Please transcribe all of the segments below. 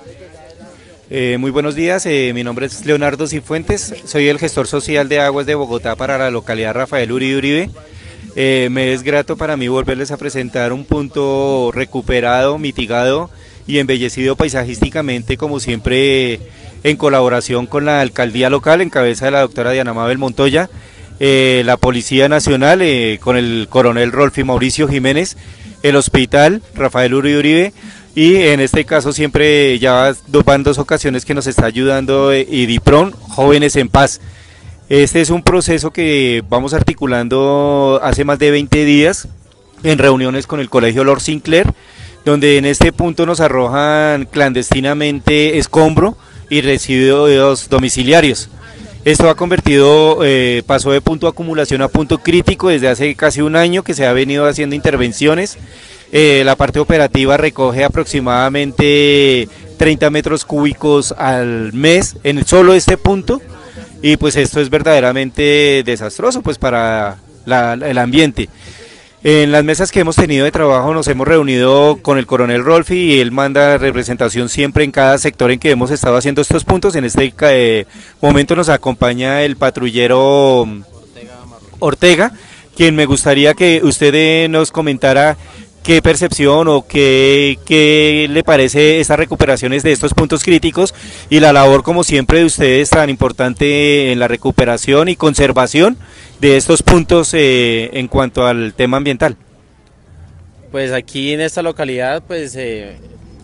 Muy buenos días, mi nombre es Leonardo Cifuentes, soy el gestor social de Aguas de Bogotá para la localidad Rafael Uribe Uribe. Me es grato para mí volverles a presentar un punto recuperado, mitigado y embellecido paisajísticamente, como siempre en colaboración con la alcaldía local en cabeza de la doctora Diana Mabel Montoya, la Policía Nacional con el coronel Rolfi Mauricio Jiménez, el hospital Rafael Uribe Uribe. Y en este caso siempre ya van dos ocasiones que nos está ayudando IDIPRON, Jóvenes en Paz. Este es un proceso que vamos articulando hace más de 20 días en reuniones con el Colegio Lord Sinclair, donde en este punto nos arrojan clandestinamente escombro y residuos domiciliarios. Esto ha convertido, pasó de punto de acumulación a punto crítico desde hace casi un año que se ha venido haciendo intervenciones. La parte operativa recoge aproximadamente 30 metros cúbicos al mes en solo este punto, y pues esto es verdaderamente desastroso pues para el ambiente. En las mesas que hemos tenido de trabajo nos hemos reunido con el coronel Rolfi y él manda representación siempre en cada sector en que hemos estado haciendo estos puntos. En este momento nos acompaña el patrullero Ortega, quien me gustaría que usted nos comentara qué percepción o qué le parece estas recuperaciones de estos puntos críticos y la labor, como siempre, de ustedes tan importante en la recuperación y conservación de estos puntos en cuanto al tema ambiental. Pues aquí en esta localidad pues es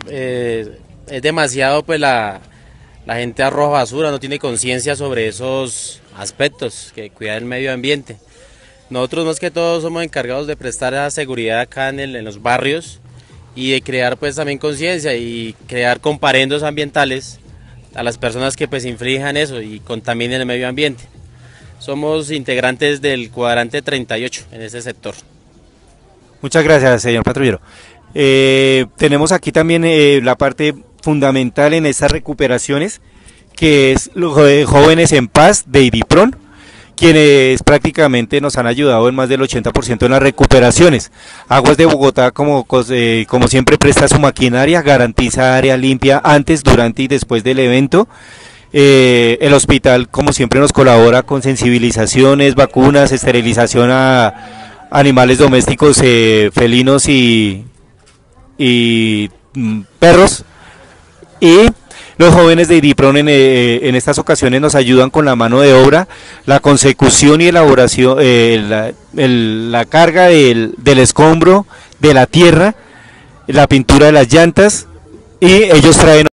demasiado, pues la gente arroja basura, no tiene conciencia sobre esos aspectos, que cuidar el medio ambiente. Nosotros más que todo somos encargados de prestar la seguridad acá en los barrios y de crear pues también conciencia y crear comparendos ambientales a las personas que pues inflijan eso y contaminen el medio ambiente. Somos integrantes del cuadrante 38 en este sector. Muchas gracias, señor patrullero. Tenemos aquí también la parte fundamental en estas recuperaciones, que es los Jóvenes en Paz de IDIPRON, quienes prácticamente nos han ayudado en más del 80% en las recuperaciones. Aguas de Bogotá, como siempre, presta su maquinaria, garantiza área limpia antes, durante y después del evento. El hospital, como siempre, nos colabora con sensibilizaciones, vacunas, esterilización a animales domésticos, felinos y perros. Y los jóvenes de IDIPRON en estas ocasiones nos ayudan con la mano de obra, la consecución y elaboración, la carga del escombro, de la tierra, la pintura de las llantas, y ellos traen